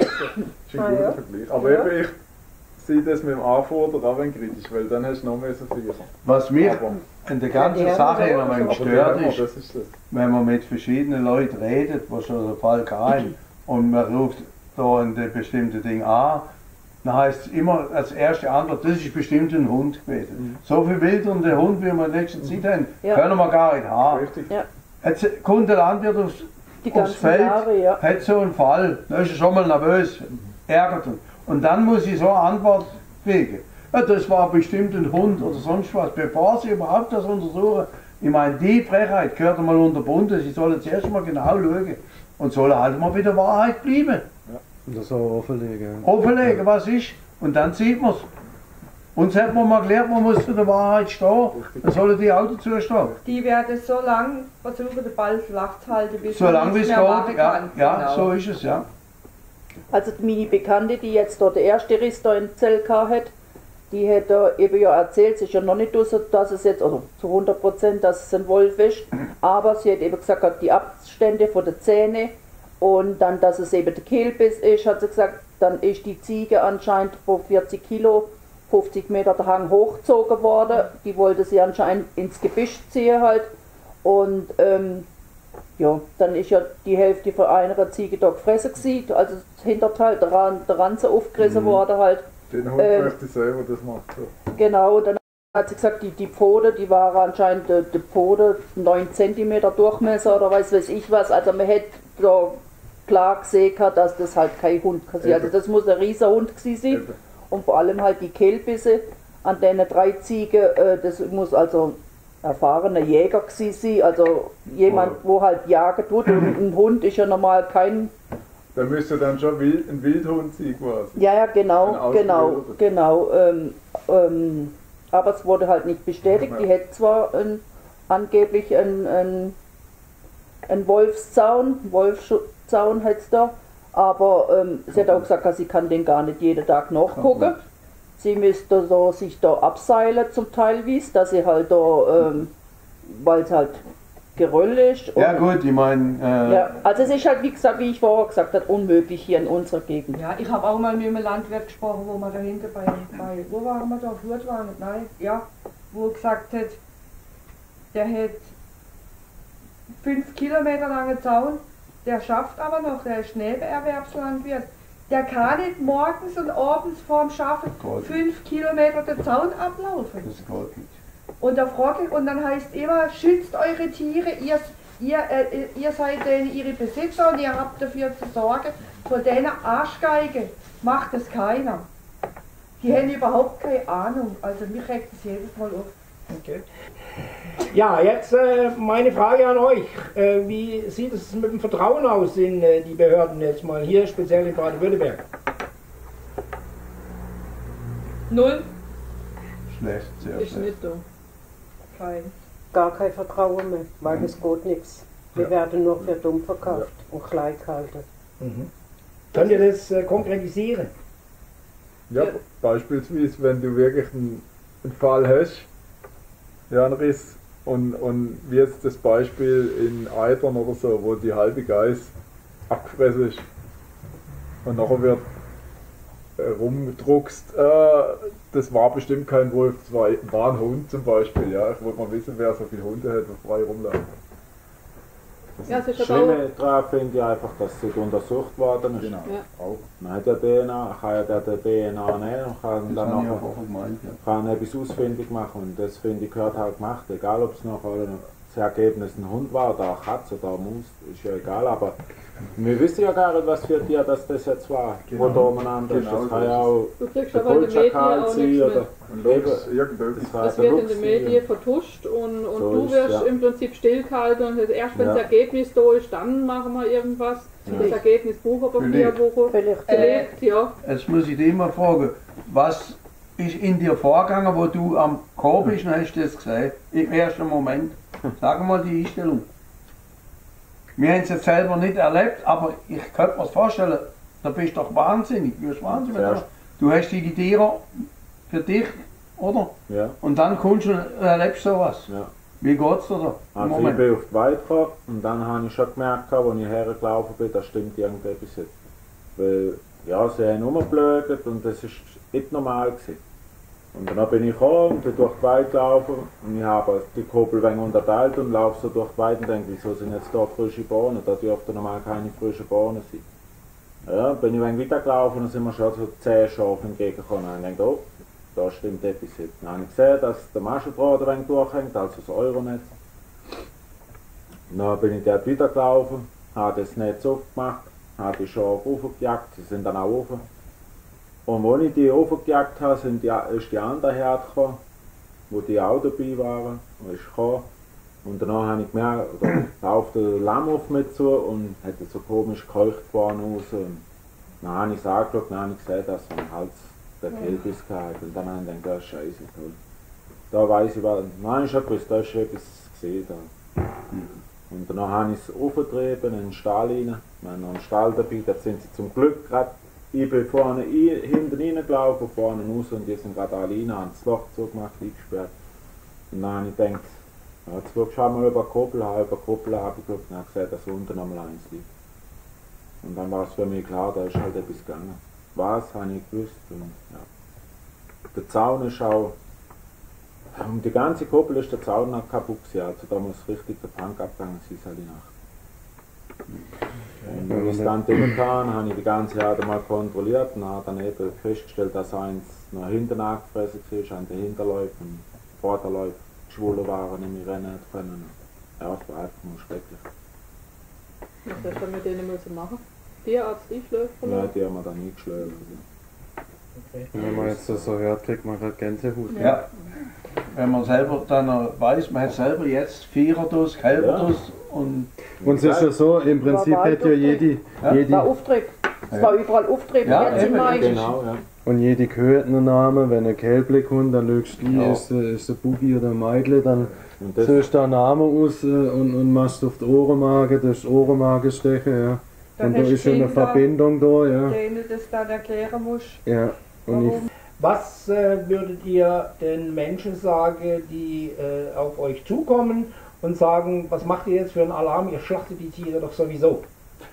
ein Ah, guter ja. Vergleich. Aber Ja. eben, ich sehe das mit dem Anfordern auch ein kritisch, weil dann hast du noch mehr so viel. Was mich Aber- an der ganzen Ja, die Sache haben immer aber Aber gestört die Hammer, ist, das ist das. wenn man mit verschiedenen Leuten redet, wo schon der Fall kam, und man ruft da ein bestimmtes Ding an, dann heißt es immer als erste Antwort, das ist bestimmt ein Hund gewesen. So viel wildernde Hund, wie wir in letzter Zeit haben, Ja. können wir gar nicht haben. Richtig. Ja. Jetzt kommt der Landwirt aufs, die aufs ganzen Feld, Jahre, ja. hat so einen Fall, da ist er schon mal nervös, ärgert ihn. Und dann muss ich so eine Antwort kriegen. Ja, das war bestimmt ein Hund oder sonst was, bevor sie überhaupt das untersuchen. Ich meine, die Frechheit gehört einmal unterbunden, sie sollen zuerst mal genau schauen und sollen halt mal bei der Wahrheit bleiben. Und das auch offenlegen. Offenlegen, was ist, und dann sieht man es. Uns hat man mal gelernt, man muss zu der Wahrheit stehen, dann sollen die auch dazu stehen. Die werden so lange versuchen, den Ball flach zu halten, bis So man lange wie nichts es mehr geht, machen ja, kann. ja Genau. so ist es, ja. Also meine Bekannte, die jetzt dort der erste Riss da im Zell gehabt hat, die hat da eben ja erzählt, es ist ja noch nicht so, dass es jetzt, also zu hundert Prozent, dass es ein Wolf ist, aber sie hat eben gesagt, die Abstände von den Zähnen und dann, dass es eben der Kehlbiss ist, hat sie gesagt, dann ist die Ziege anscheinend vor vierzig Kilo, fünfzig Meter der Hang hochgezogen worden, die wollte sie anscheinend ins Gebüsch ziehen halt und ähm, ja, dann ist ja die Hälfte von einer Ziege da gefressen gewesen, also das Hinterteil, der, Ran, der Ranze aufgerissen worden halt. Den Hund Ähm, möchte ich sehen, der das macht. So. Genau, dann hat sie gesagt, die, die Pfote, die war anscheinend die, die Pfote neun Zentimeter Durchmesser oder weiß weiß ich was. Also man hätte da klar gesehen, dass das halt kein Hund kann sein. Also das muss ein riesiger Hund gewesen sein. Eben. Und vor allem halt die Kehlbisse an den drei Ziegen, äh, das muss also erfahrener Jäger gewesen sein. Also jemand, wo halt jagen tut. Und ein Hund ist ja normal kein... Da müsste dann schon wild, ein Wildhund sein quasi. Ja, ja, Ein genau, genau, ausgebildetes. genau. Ähm, ähm, aber es wurde halt nicht bestätigt. Die hätte zwar ein, angeblich einen ein, ein Wolfszaun, Wolfszaun hätte es da, aber ähm, sie hat auch gesagt, dass sie kann den gar nicht jeden Tag nachgucken. Sie müsste so sich da abseilen zum Teil wies, dass sie halt da, ähm, weil es halt Geröll ist. Und, Ja gut, ich meine, äh, ja, also es ist halt, wie gesagt, wie ich vorher gesagt habe, unmöglich hier in unserer Gegend. Ja, ich habe auch mal mit einem Landwirt gesprochen, wo man dahinter bei, bei wo waren wir da, Furtwagen, nein, ja, wo er gesagt hat, der hat fünf Kilometer langen Zaun, der schafft aber noch, der ist Nebenerwerbslandwirt, der kann nicht morgens und abends vorm Schaffen Gott. fünf Kilometer den Zaun ablaufen. das geht nicht. Und da frage ich, und dann heißt immer, schützt eure Tiere, ihr, ihr, äh, ihr seid denen ihre Besitzer und ihr habt dafür zu sorgen. Von denen Arschgeigen macht es keiner. Die haben überhaupt keine Ahnung. Also mich regt es jedes Mal auf. Okay. Ja, jetzt äh, meine Frage an euch. Äh, wie sieht es mit dem Vertrauen aus in äh, die Behörden jetzt mal hier, speziell in Baden-Württemberg? Null? Schlecht, sehr Ist schlecht. nicht so. Kein. Gar kein Vertrauen mehr, weil es geht nichts. Wir Ja. werden nur für dumm verkauft und klein gehalten. Mhm. Könnt ihr das äh, konkretisieren? Ja, Ja. beispielsweise, wenn du wirklich einen, einen Fall hast, ja, einen Riss, und, und wie jetzt das Beispiel in Eidern oder so, wo die halbe Geiß abgefressen ist und nachher wird äh, rumgedruckst, äh, das war bestimmt kein Wolf, das war, war ein Hund zum Beispiel, ja, ich wollte mal wissen, wer so viele Hunde hat, die frei rumlaufen. Ja, es ist Das aber auch, Schlimme daran finde ich einfach, dass es nicht untersucht worden ist. Genau. Ja. Auch. Man hat ja D N A, kann ja der D N A nehmen und kann Das dann habe ich nachher auch vorher gemeint, ja. kann etwas ausfindig machen. Und das finde ich gehört halt gemacht, egal ob es nachher das Ergebnis ein Hund war oder eine Katze oder eine Maus, ist ja egal, aber wir wissen ja gar nicht, was für ein Tier das, das jetzt war, wo Genau. da umeinander ist. Genau Das so kann ist ja es. auch du kriegst der aber in den Medien Pulschakal auch sein nichts oder mit. Und Luchs, irgendetwas. das Das der wird in Luchs den sein. Medien vertuscht und, und So du ist, wirst ja. im Prinzip stillgehalten und erst wenn Ja. das Ergebnis da ist, dann machen wir irgendwas. Ja. Das Ergebnis braucht aber vier Philipp. Wochen Vielleicht Äh, belegt, ja. Jetzt muss ich dich mal fragen, was ist in dir vorgegangen, wo du am Chor bist und hast das gesehen? Im ersten Moment. Sag mal die Einstellung. Wir haben es jetzt selber nicht erlebt, aber ich könnte mir das vorstellen, da bist du doch wahnsinnig. Du bist wahnsinnig. Ja. Du hast die Tiere für dich, oder? Ja. Und dann kommst du und erlebst sowas. Ja. Wie geht's dir da? im Also Moment? ich bin auf die Weide gekommen und dann habe ich schon gemerkt, als ich hergelaufen bin, da stimmt irgendetwas nicht. Weil, ja, sie haben rumgeblödet und das war nicht normal gewesen. Und dann bin ich gekommen und bin durch die Weide gelaufen und ich habe die Kuppel ein wenig unterteilt und laufe so durch die Weide und denke, wieso sind jetzt da frische Bohnen? Da dürften normal keine frischen Bohnen sein. Ja, bin ich ein wenig weitergelaufen und dann sind mir schon so zehn Schafe entgegengekommen und ich dachte, oh, da stimmt etwas nicht. Dann habe ich gesehen, dass der Maschendraht ein wenig durchhängt, also das Euronetz. Dann bin ich dort weitergelaufen, habe das Netz aufgemacht, habe die Schafe aufgejagt, sie sind dann auch rauf. Und als ich die aufgejagt habe, sind die, ist die andere Herde gekommen, wo die auch dabei waren, und ist gekommen. Und danach habe ich gemerkt, da lauft der Lamm auf mich zu und hat so komisch gekeucht vorne raus. Und dann habe ich es angeschaut, dann habe ich gesehen, dass so ein Hals der Kälbis gehabt. Und dann habe ich gedacht, das ist scheiße, toll. Da weiss ich, was, dann habe ich schon gewusst, da ist schon etwas gesehen. Da. Und dann habe ich es aufgetrieben in den Stall rein. Wir haben noch einen Stall dabei, da sind sie zum Glück gerade. Ich bin vorne ein, hinten reingelaufen, vorne raus und die sind gerade alle rein, haben das Loch zugemacht, eingesperrt. Und dann habe ich gedacht, ja, jetzt schaust du mal über die Kuppel, habe über die Kuppel abgeguckt und habe gesehen, dass unten einmal eins liegt. Und dann war es für mich klar, da ist halt etwas gegangen. Was, habe ich gewusst. Und, ja. Der Zaun ist auch, um die ganze Kuppel ist der Zaun noch kaputt gewesen, also da muss richtig der Punk abgegangen sein, halt die Nacht. Und wenn ich es dann drin kann, habe ich die ganze Herde mal kontrolliert und habe dann eben festgestellt, dass eins nach hinten angefressen war, an den Hinterläufen und Vorderläufen geschwollen waren, nicht mehr rennen können. Ja, es war einfach nur schrecklich. Was hast du dann mit denen müssen machen? Tierarzt, einschläfen? Ja, die haben wir dann nie geschlafen. Okay. Wenn man jetzt das so hört, kriegt man gerade Gänsehaut. Ja. Wenn man selber dann weiß, man hat selber jetzt Viererdus, Kälberdus und. Und es ist ja so, im Prinzip War hätte ja jede, Ja. Es war jede, Auftrieb. Es Ja. war überall Auftrieb. Ja, jetzt in eben, Mai. Genau, ja. und jede Kühe hat einen Namen. Wenn ein Kälble kommt, dann lügst du Ja. ist, äh, ist der Bubi oder ein Mädle, dann Und das, ziehst du da einen Namen aus äh, und, und machst auf die Ohrenmarke, das ist Ohrenmarke stechen, ja. Dann Und da hast ist schon eine Kinder, Verbindung da, ja. denen du das dann erklären musst. Ja. Und ich Warum? Was äh, würdet ihr den Menschen sagen, die äh, auf euch zukommen und sagen, was macht ihr jetzt für einen Alarm? Ihr schlachtet die Tiere doch sowieso.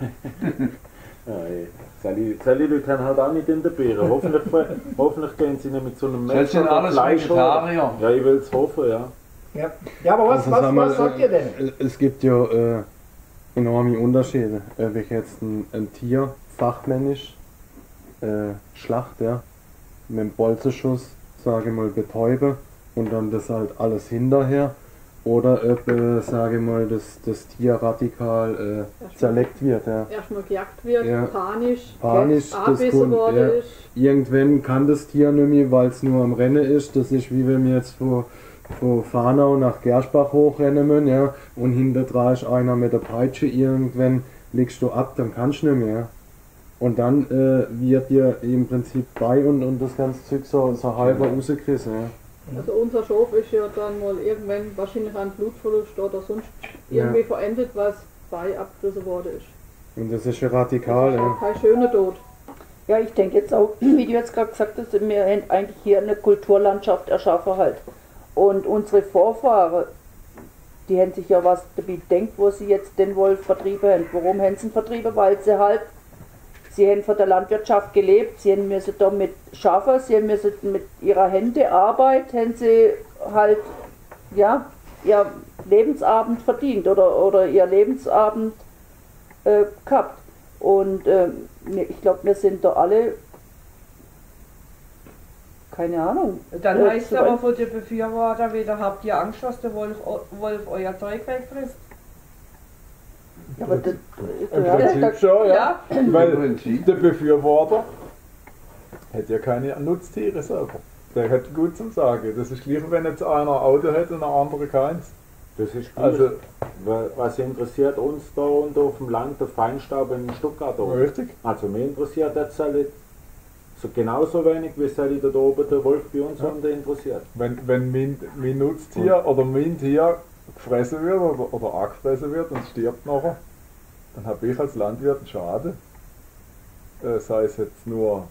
ja, ey. Solche Leute haben halt auch nicht in der Beere. Hoffentlich, hoffentlich gehen sie nicht mit so einem Das sind oder alles Fleisch Vegetarier. Ja, ich will es hoffen, ja. Ja, ja aber was, Also was, sag mal, was sagt ihr denn? äh, Es gibt ja äh, enorme Unterschiede, ob ich jetzt ein, ein Tier fachmännisch äh, schlacht, ja, mit dem Bolzenschuss, sage ich mal, betäube und dann das halt alles hinterher, oder ob, äh, sage ich mal, das, das Tier radikal äh, zerleckt wird, ja. Erstmal gejagt wird, Ja. panisch, Panisch, das abgebissen kommt, worden ja. ist. Irgendwann kann das Tier nicht mehr, weil es nur am Rennen ist. Das ist wie wenn wir jetzt von, von Fahnau nach Gerschbach hochrennen müssen, ja, und hinter dran ist einer mit der Peitsche. Irgendwann legst du ab, dann kannst du nicht mehr. Und dann äh, wird dir im Prinzip bei und, und das ganze Zeug so, so halber rausgerissen. Ja. Also unser Schaf ist ja dann mal irgendwann wahrscheinlich an Blutverlust oder sonst irgendwie Ja. verendet, was bei abgerissen worden ist. Und das ist ja radikal. Das ist Ja. auch kein schöner Tod. Ja, ich denke jetzt auch, wie du jetzt gerade gesagt hast, wir haben eigentlich hier eine Kulturlandschaft erschaffen halt. Und unsere Vorfahren, die haben sich ja was dabei gedacht, wo sie jetzt den Wolf vertrieben haben. Warum haben sie ihn vertrieben? Weil sie halt, sie haben von der Landwirtschaft gelebt, sie haben müssen damit schaffen, sie haben müssen mit ihrer Hände Arbeit, haben sie halt, ja, ihr Lebensabend verdient oder, oder ihr Lebensabend äh, gehabt. Und ähm, ich glaube, wir sind da alle, keine Ahnung. Dann äh, heißt zu aber alt. von den Befürwortern wieder, habt ihr Angst, dass der Wolf, Wolf euer Zeug wegfrisst? Ja, aber das, Im ja, Prinzip da, schon, ja. Im Weil Prinzip. der Befürworter hat ja keine Nutztiere selber. Der hat gut zum Sagen. Das ist gleich, wenn jetzt einer ein Auto hat und der andere keins. Das ist gut. Also, Was interessiert uns da und auf dem Land der Feinstaub in Stuttgart? Auch? richtig. Also mir interessiert jetzt halt so genauso wenig, wie es halt da oben der Wolf bei uns Ja. interessiert. Wenn, wenn mein, mein Nutztier oder mein Tier gefressen wird oder, oder angefressen wird und stirbt nachher, dann habe ich als Landwirt einen Schaden. Äh, sei es jetzt nur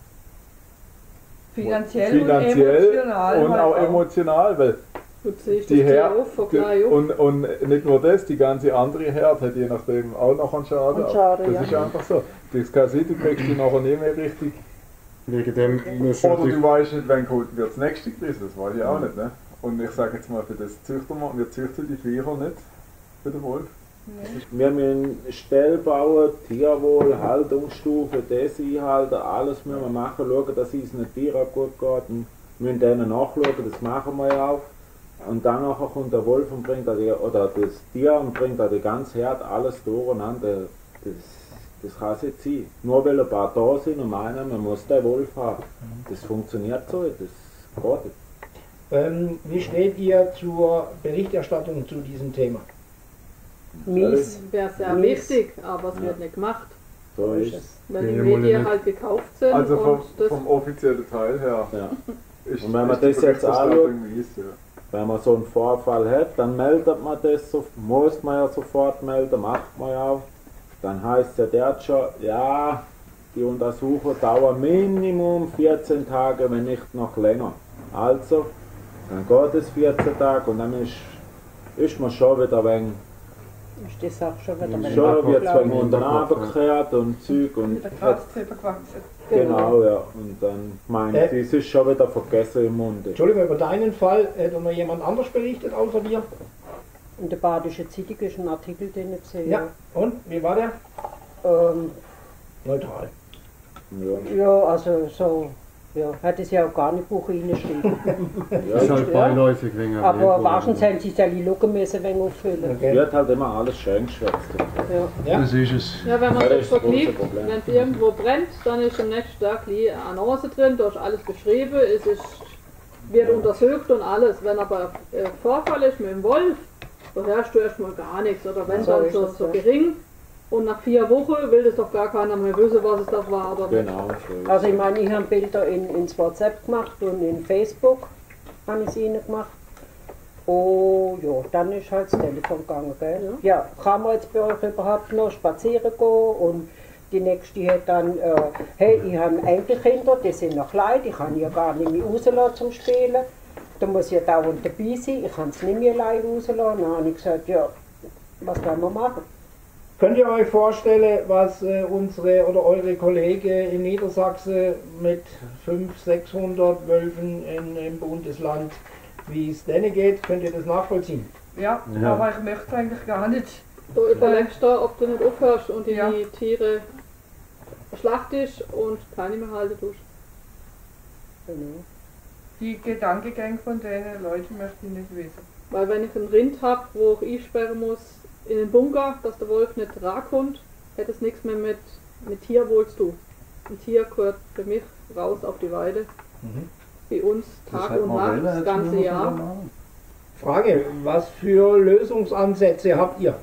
Finanziell, finanziell und emotional. und halt auch emotional, weil Du ziehst die das Tier Herde auf, vergleich auf. und, und nicht nur das, die ganze andere Herde hat je nachdem auch noch einen Schaden. Einen Schaden, das ja. ist einfach so. Das kann sein, du kriegst die nachher nicht mehr richtig. Wegen dem muss Oder man du weißt nicht, wann geholt wird das nächste gerissen, das weiß ich auch nicht. Ne? Und ich sage jetzt mal, für das züchten wir, wir züchten die Viecher nicht für den Wolf. Wir müssen Ställe bauen, Tierwohl, Haltungsstufe, das einhalten, alles müssen wir machen, schauen, dass es den Tieren gut geht. Und wir müssen denen nachschauen, das machen wir ja auch. Und dann nachher kommt der Wolf und bringt da die, oder das Tier und bringt da die ganze Herde alles durcheinander. Das, das kann es nicht sein. Nur weil ein paar da sind und meinen, man muss den Wolf haben. Das funktioniert so, das geht nicht. Ähm, wie steht ihr zur Berichterstattung zu diesem Thema? Mies. Wäre sehr Mies. wichtig, aber es Ja. wird nicht gemacht. So ist es. Wenn Ja, die wollen Medien nicht. halt gekauft sind Also vom, und das vom offiziellen Teil her Ja. ist, Und wenn man ist die das jetzt Berichterstattung anschaut- mies, ja. Wenn man so einen Vorfall hat, dann meldet man das, so, muss man ja sofort melden, macht man ja auch. Dann heißt ja der schon, ja, die Untersuchung dauert Minimum vierzehn Tage, wenn nicht noch länger. Also, dann geht es vierzehn Tage und dann ist, ist man schon wieder ein wenig, Ist die Sache schon wieder mal schon wird es abgelaufen. wegen untereinander gekehrt und Zeug und Mit der Gras drüber gewachsen. genau, ja. Und dann meint Äh. sie, es ist schon wieder vergessen im Munde. Entschuldigung, über deinen Fall hätte noch jemand anders berichtet außer dir? In der Badische Zeitung ist ein Artikel, den ich sehe. Ja. Und, wie war der? Ähm, Neutral. Ja. ja, also so, ja, hat es ja auch gar nicht Buch reingeschrieben. Das ist halt beiläufig wegen erwähnt Aber worden. wahrscheinlich haben sie die Locken müssen wegen auffüllen. Okay. Wird halt immer alles schön geschwätzt. Ja. Ja. Das ist es. Ja, wenn man Ja, das das ist das große vergleicht, Problem. wenn es irgendwo brennt, dann ist am nächsten Tag die Annonce drin, da ist alles beschrieben, es ist, wird untersucht und alles. Wenn aber äh, Vorfall ist mit dem Wolf, da herrscht du erstmal gar nichts. Oder wenn So dann ist so, es, so ja. gering und nach vier Wochen will das doch gar keiner mehr wissen, was es doch war oder nicht. Genau, so ist Also ich meine, ich habe Bilder in, ins WhatsApp gemacht und in Facebook habe ich sie ihnen gemacht. Oh ja, dann ist halt das Telefon gegangen, gell? Ja, kann man jetzt bei euch überhaupt noch spazieren gehen? Und die nächste hat dann, äh, hey, ich habe Enkelkinder, die sind noch klein, die kann ich ja gar nicht mehr rauslassen zum Spielen. Da muss ich ja dauernd dabei sein, ich kann es nicht mehr allein rauslassen. Dann habe ich gesagt, ja, was können wir machen? Könnt ihr euch vorstellen, was äh, unsere oder eure Kollegen in Niedersachsen mit fünfhundert, sechshundert Wölfen in, im Bundesland, wie es denen geht? Könnt ihr das nachvollziehen? Ja, Ja. aber ich möchte eigentlich gar nicht. Du überlegst da, ob du nicht aufhörst und die Ja. Tiere schlachtest und keine mehr halten tust. Genau. Die Gedankengänge von den Leuten möchte ich nicht wissen. Weil wenn ich ein Rind habe, wo ich einsperren muss in den Bunker, dass der Wolf nicht rankommt, hätte es nichts mehr mit, mit Tierwohl zu tun. Ein Tier gehört für mich raus auf die Weide. Mhm. Bei uns Tag hat und man Nacht, wollen, das hätte ganze man Jahr. machen. Frage, was für Lösungsansätze habt ihr?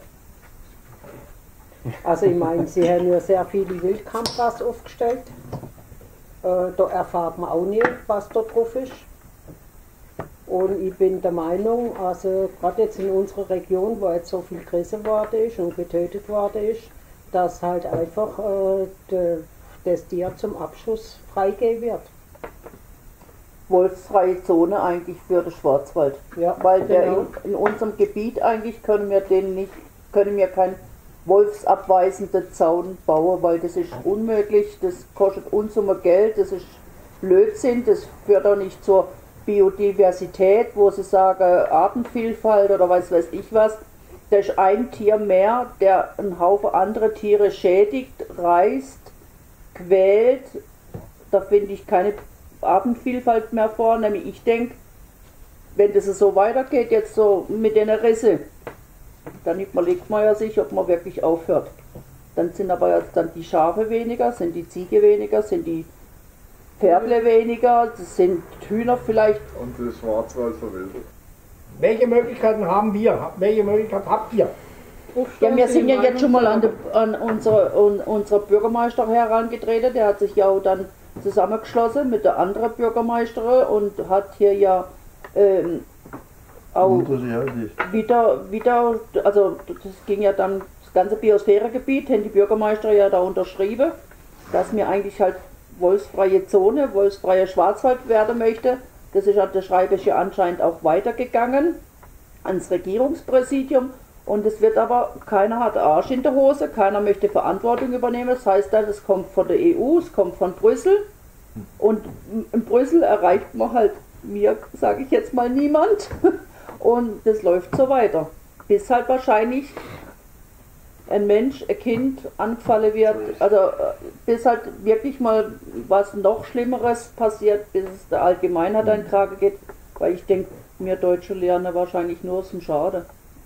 Also ich meine, sie haben ja sehr viele Wildkameras aufgestellt. Äh, da erfahrt man auch nicht, was da drauf ist. Und ich bin der Meinung, also gerade jetzt in unserer Region, wo jetzt so viel gerissen worden ist und getötet worden ist, dass halt einfach äh, de, das Tier zum Abschuss freigegeben wird. Wolfsfreie Zone eigentlich für den Schwarzwald. Ja, Weil der genau. in, in unserem Gebiet eigentlich können wir den nicht, können wir keinen wolfsabweisenden Zaun bauen, weil das ist unmöglich, das kostet Unsumme Geld, das ist Blödsinn, das führt auch nicht zur Biodiversität, wo sie sagen Artenvielfalt oder weiß weiß ich was. Da ist ein Tier mehr, der einen Haufen andere Tiere schädigt, reißt, quält. Da finde ich keine Artenvielfalt mehr vor. Nämlich ich denke, wenn das so weitergeht, jetzt so mit den Risse, dann überlegt man ja sich, ob man wirklich aufhört. Dann sind aber jetzt dann die Schafe weniger, sind die Ziege weniger, sind die Pferdle weniger, das sind Hühner vielleicht. Und der Schwarzwald verwildert. Welche Möglichkeiten haben wir? Welche Möglichkeit habt ihr? Ja, wir sind ja jetzt schon mal an, de, an unsere, un, unsere Bürgermeister herangetreten, der hat sich ja auch dann zusammengeschlossen mit der anderen Bürgermeisterin und hat hier ja ähm, auch wieder, wieder, also das ging ja dann, das ganze Biosphäregebiet, haben die Bürgermeister ja da unterschrieben, dass mir eigentlich halt wolfsfreie Zone, wolfsfreie Schwarzwald werden möchte. Das ist, der Schreibe ist ja anscheinend auch weitergegangen ans Regierungspräsidium und es wird aber, keiner hat Arsch in der Hose, keiner möchte Verantwortung übernehmen. Das heißt dann, es kommt von der E U, es kommt von Brüssel und in Brüssel erreicht man halt mir, sage ich jetzt mal, niemand und das läuft so weiter. Bis halt wahrscheinlich ein Mensch, ein Kind angefallen wird, also bis halt wirklich mal was noch Schlimmeres passiert, bis es der Allgemeinheit an den Kragen geht, weil ich denke, wir Deutsche lernen wahrscheinlich nur aus dem Schaden.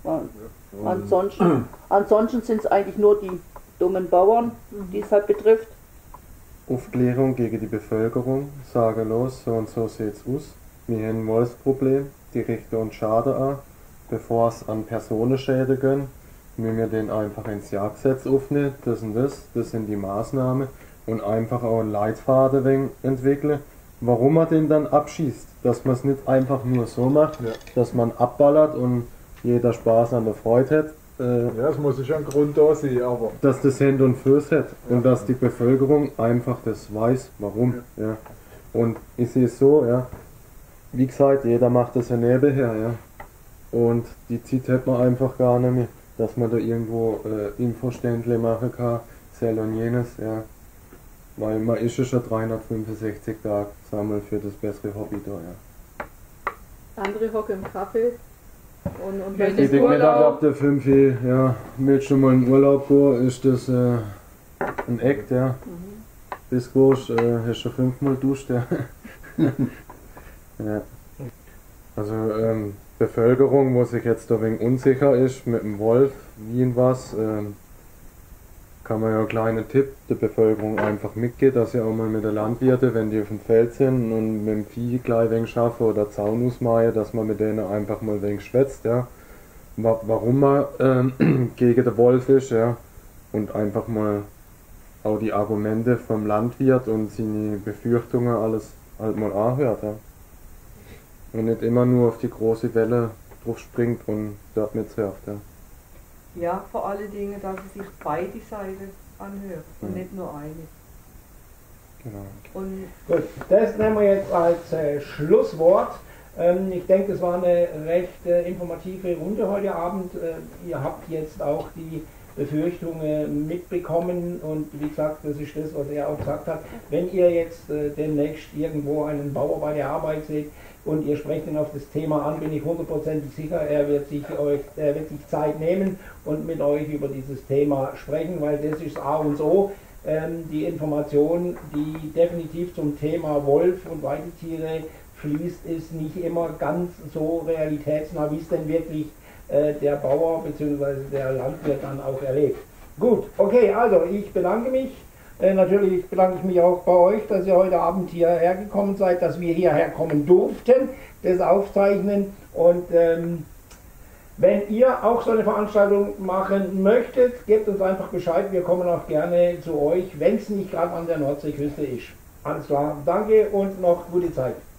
Ansonsten, ansonsten sind es eigentlich nur die dummen Bauern, die es halt betrifft. Aufklärung gegen die Bevölkerung, sage los, so und so sieht's aus. Wir haben ein Wolfsproblem, die richten uns Schaden an, bevor es an Personenschäden gehen. Wenn wir den einfach ins Jagdgesetz aufnehmen, das und das, das sind die Maßnahmen und einfach auch einen Leitfaden entwickeln, warum man den dann abschießt, dass man es nicht einfach nur so macht, ja. Dass man abballert und jeder Spaß an der Freude hat. Äh, ja, es muss ja ein Grund da sein, aber... Dass das Hand und Fuß hat ja. Und dass die Bevölkerung einfach das weiß, warum. Ja. Ja. Und ich sehe es so, ja, wie gesagt, jeder macht das ja nebenher, ja. Und die Zeit hat man einfach gar nicht mehr, dass man da irgendwo äh, Infoständle machen kann, sel und jenes, ja. Weil man ist ja schon dreihundertfünfundsechzig Tage sammeln für das bessere Hobby da, ja. Andere hocken im Kaffee und, und wenn ich denke nicht, ab der fünf, ja, willst du mal in Urlaub gehen, ist das äh, ein Act, ja. Mhm. Bis du gehst, äh, hast du schon fünfmal duscht, ja. Ja. Also ähm, Bevölkerung, wo sich jetzt ein wenig unsicher ist mit dem Wolf, wie und was, ähm, kann man ja einen kleinen Tipp der Bevölkerung einfach mitgeben, dass sie auch mal mit den Landwirten, wenn die auf dem Feld sind und mit dem Vieh gleich ein wenig schaffen oder Zaun ausmähen, dass man mit denen einfach mal ein wenig schwätzt, ja. Warum man ähm, gegen den Wolf ist, ja. Und einfach mal auch die Argumente vom Landwirt und seine Befürchtungen alles halt mal anhört, ja. Und nicht immer nur auf die große Welle drauf springt und dort mit surft, ja. Ja, vor allen Dingen, dass es sich beide Seiten anhört und ja. Nicht nur eine. Genau. Und gut, das nehmen wir jetzt als äh, Schlusswort. Ähm, ich denke, es war eine recht äh, informative Runde heute Abend. Äh, ihr habt jetzt auch die Befürchtungen mitbekommen und wie gesagt, das ist das, was er auch gesagt hat. Wenn ihr jetzt äh, demnächst irgendwo einen Bauer bei der Arbeit seht und ihr sprecht ihn auf das Thema an, bin ich hundertprozentig sicher, er wird sich euch, er wird sich Zeit nehmen und mit euch über dieses Thema sprechen, weil das ist A und O. Ähm, die Information, die definitiv zum Thema Wolf und Weidetiere fließt, ist nicht immer ganz so realitätsnah, wie es denn wirklich äh, der Bauer bzw. der Landwirt dann auch erlebt. Gut, okay, also ich bedanke mich. Äh, natürlich bedanke ich mich auch bei euch, dass ihr heute Abend hierher gekommen seid, dass wir hierher kommen durften, das aufzeichnen. Und ähm, wenn ihr auch so eine Veranstaltung machen möchtet, gebt uns einfach Bescheid. Wir kommen auch gerne zu euch, wenn es nicht gerade an der Nordseeküste ist. Alles klar, danke und noch gute Zeit.